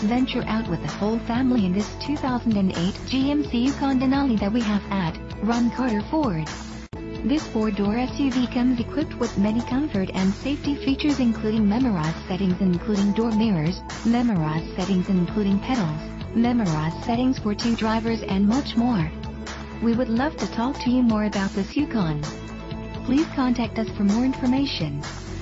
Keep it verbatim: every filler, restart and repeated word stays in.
venture out with the whole family in this two thousand eight G M C Yukon Denali that we have at Ron Carter Ford. This four-door S U V comes equipped with many comfort and safety features, including memorized settings including door mirrors, memorized settings including pedals, memorized settings for two drivers, and much more. We would love to talk to you more about this Yukon. Please contact us for more information.